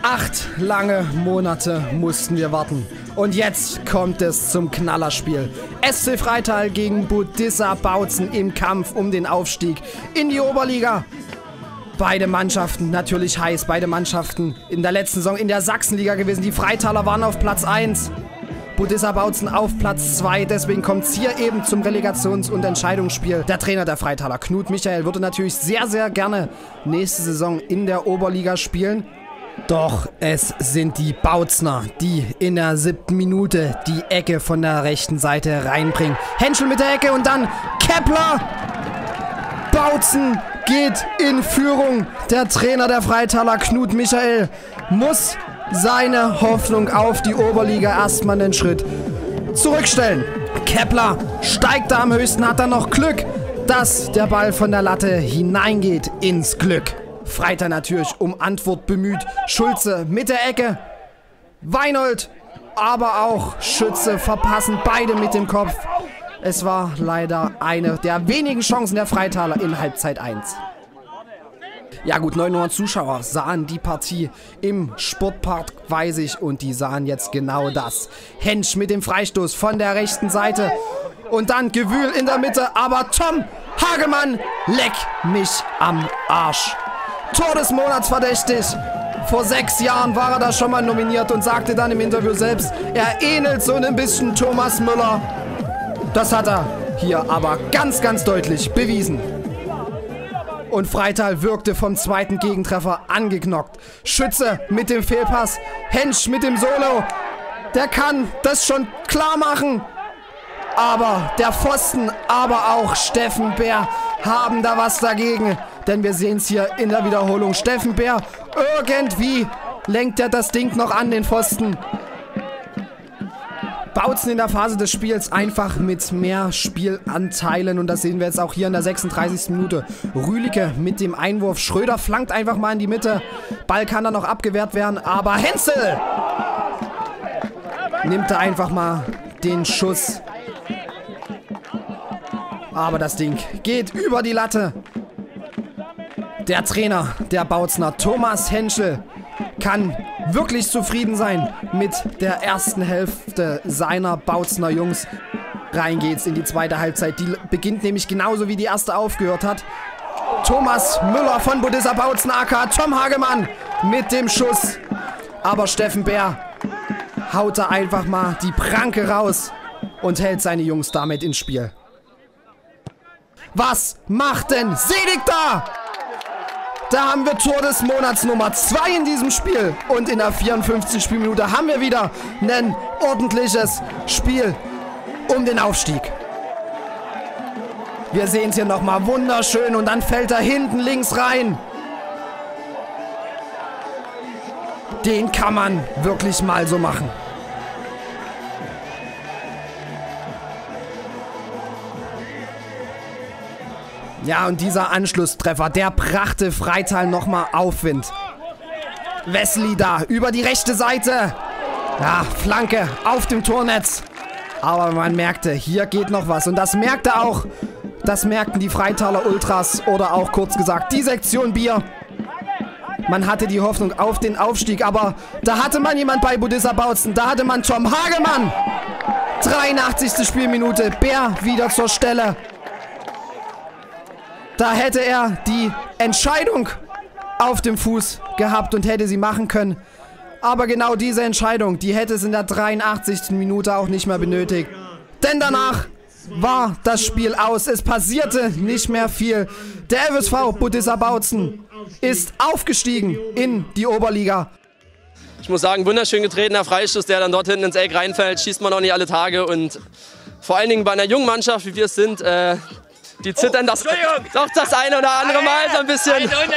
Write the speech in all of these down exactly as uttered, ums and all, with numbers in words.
Acht lange Monate mussten wir warten. Und jetzt kommt es zum Knallerspiel. S C Freital gegen Budissa Bautzen im Kampf um den Aufstieg in die Oberliga. Beide Mannschaften natürlich heiß. Beide Mannschaften in der letzten Saison in der Sachsenliga gewesen. Die Freitaler waren auf Platz eins. Budissa Bautzen auf Platz zwei. Deswegen kommt es hier eben zum Relegations- und Entscheidungsspiel. Der Trainer der Freitaler, Knut Michael, würde natürlich sehr, sehr gerne nächste Saison in der Oberliga spielen. Doch es sind die Bautzner, die in der siebten Minute die Ecke von der rechten Seite reinbringen. Henschel mit der Ecke und dann Kepler. Bautzen geht in Führung. Der Trainer der Freitaler, Knut Michael, muss seine Hoffnung auf die Oberliga erstmal einen Schritt zurückstellen. Kepler steigt da am höchsten, hat dann noch Glück, dass der Ball von der Latte hineingeht ins Glück. Freital natürlich um Antwort bemüht. Schulze mit der Ecke. Weinold, aber auch Schütze verpassen beide mit dem Kopf. Es war leider eine der wenigen Chancen der Freitaler in Halbzeit eins. Ja gut, neunhundert Zuschauer sahen die Partie im Sportpark, weiß ich, und die sahen jetzt genau das. Hensch mit dem Freistoß von der rechten Seite und dann Gewühl in der Mitte, aber Tom Hagemann, leck mich am Arsch. Tor des Monats verdächtig. Vor sechs Jahren war er da schon mal nominiert und sagte dann im Interview selbst, er ähnelt so ein bisschen Thomas Müller. Das hat er hier aber ganz, ganz deutlich bewiesen. Und Freital wirkte vom zweiten Gegentreffer angeknockt. Schütze mit dem Fehlpass, Hensch mit dem Solo. Der kann das schon klar machen. Aber der Pfosten, aber auch Steffen Bär haben da was dagegen. Denn wir sehen es hier in der Wiederholung. Steffen Bär, irgendwie lenkt er das Ding noch an den Pfosten. Bautzen in der Phase des Spiels einfach mit mehr Spielanteilen. Und das sehen wir jetzt auch hier in der sechsunddreißigsten Minute. Rühlicke mit dem Einwurf. Schröder flankt einfach mal in die Mitte. Ball kann dann noch abgewehrt werden. Aber Henzel nimmt da einfach mal den Schuss. Aber das Ding geht über die Latte. Der Trainer der Bautzner, Thomas Henschel, kann wirklich zufrieden sein mit der ersten Hälfte seiner Bautzner Jungs. Rein geht's in die zweite Halbzeit. Die beginnt nämlich genauso wie die erste aufgehört hat. Thomas Müller von Budissa Bautzen, aka Tom Hagemann mit dem Schuss. Aber Steffen Bär haut da einfach mal die Pranke raus und hält seine Jungs damit ins Spiel. Was macht denn Sedig da? Da haben wir Tor des Monats Nummer zwei in diesem Spiel. Und in der vierundfünfzigsten Spielminute haben wir wieder ein ordentliches Spiel um den Aufstieg. Wir sehen es hier nochmal wunderschön und dann fällt er hinten links rein. Den kann man wirklich mal so machen. Ja, und dieser Anschlusstreffer, der brachte Freital nochmal Aufwind. Wesley da über die rechte Seite. Ja, Flanke auf dem Tornetz. Aber man merkte, hier geht noch was. Und das merkte auch, das merkten die Freitaler Ultras oder auch kurz gesagt die Sektion Bier. Man hatte die Hoffnung auf den Aufstieg, aber da hatte man jemand bei Budissa Bautzen. Da hatte man Tom Hagemann. dreiundachtzigste Spielminute, Bär wieder zur Stelle. Da hätte er die Entscheidung auf dem Fuß gehabt und hätte sie machen können. Aber genau diese Entscheidung, die hätte es in der dreiundachtzigsten Minute auch nicht mehr benötigt. Denn danach war das Spiel aus. Es passierte nicht mehr viel. Der F S V Budissa Bautzen ist aufgestiegen in die Oberliga. Ich muss sagen, wunderschön getretener Freistoß, der dann dort hinten ins Eck reinfällt. Schießt man auch nicht alle Tage. Und vor allen Dingen bei einer jungen Mannschaft, wie wir es sind, äh, die zittern das, doch das eine oder andere Mal so ein bisschen.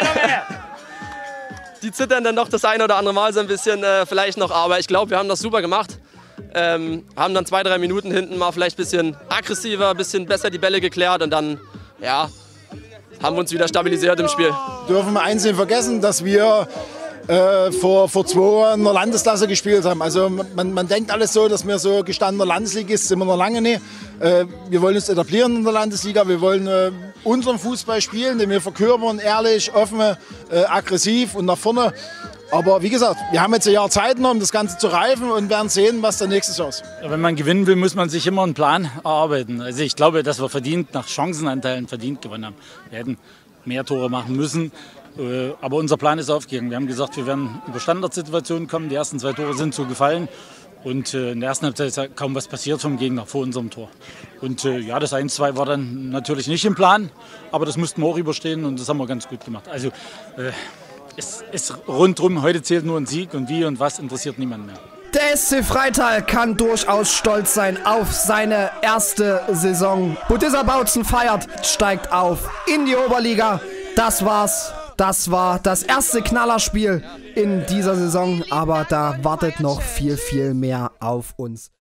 Die zittern dann doch das eine oder andere Mal so ein bisschen äh, vielleicht noch. Aber ich glaube, wir haben das super gemacht. Ähm, haben dann zwei, drei Minuten hinten mal vielleicht ein bisschen aggressiver, ein bisschen besser die Bälle geklärt. Und dann, ja, haben wir uns wieder stabilisiert im Spiel. Dürfen wir eins nicht vergessen, dass wir äh, vor, vor zwei Jahren in der Landesklasse gespielt haben. Also man, man denkt alles so, dass wir so gestandener Landesligist sind wir noch lange nicht. Äh, wir wollen uns etablieren in der Landesliga, wir wollen äh, unseren Fußball spielen, den wir verkörpern, ehrlich, offen, äh, aggressiv und nach vorne. Aber wie gesagt, wir haben jetzt ein Jahr Zeit noch, um das Ganze zu reifen und werden sehen, was der nächste Jahr ist. Ja, wenn man gewinnen will, muss man sich immer einen Plan erarbeiten. Also ich glaube, dass wir verdient nach Chancenanteilen verdient gewonnen haben. Wir hätten mehr Tore machen müssen, aber unser Plan ist aufgegangen. Wir haben gesagt, wir werden über Standardsituationen kommen. Die ersten zwei Tore sind so gefallen. Und in der ersten Halbzeit ist kaum was passiert vom Gegner vor unserem Tor. Und äh, ja, das eins zwei war dann natürlich nicht im Plan, aber das mussten wir auch überstehen und das haben wir ganz gut gemacht. Also äh, es ist rundherum, heute zählt nur ein Sieg und wie und was interessiert niemanden mehr. Der S C Freital kann durchaus stolz sein auf seine erste Saison. Budissa Bautzen feiert, steigt auf in die Oberliga. Das war's. Das war das erste Knallerspiel in dieser Saison, aber da wartet noch viel, viel mehr auf uns.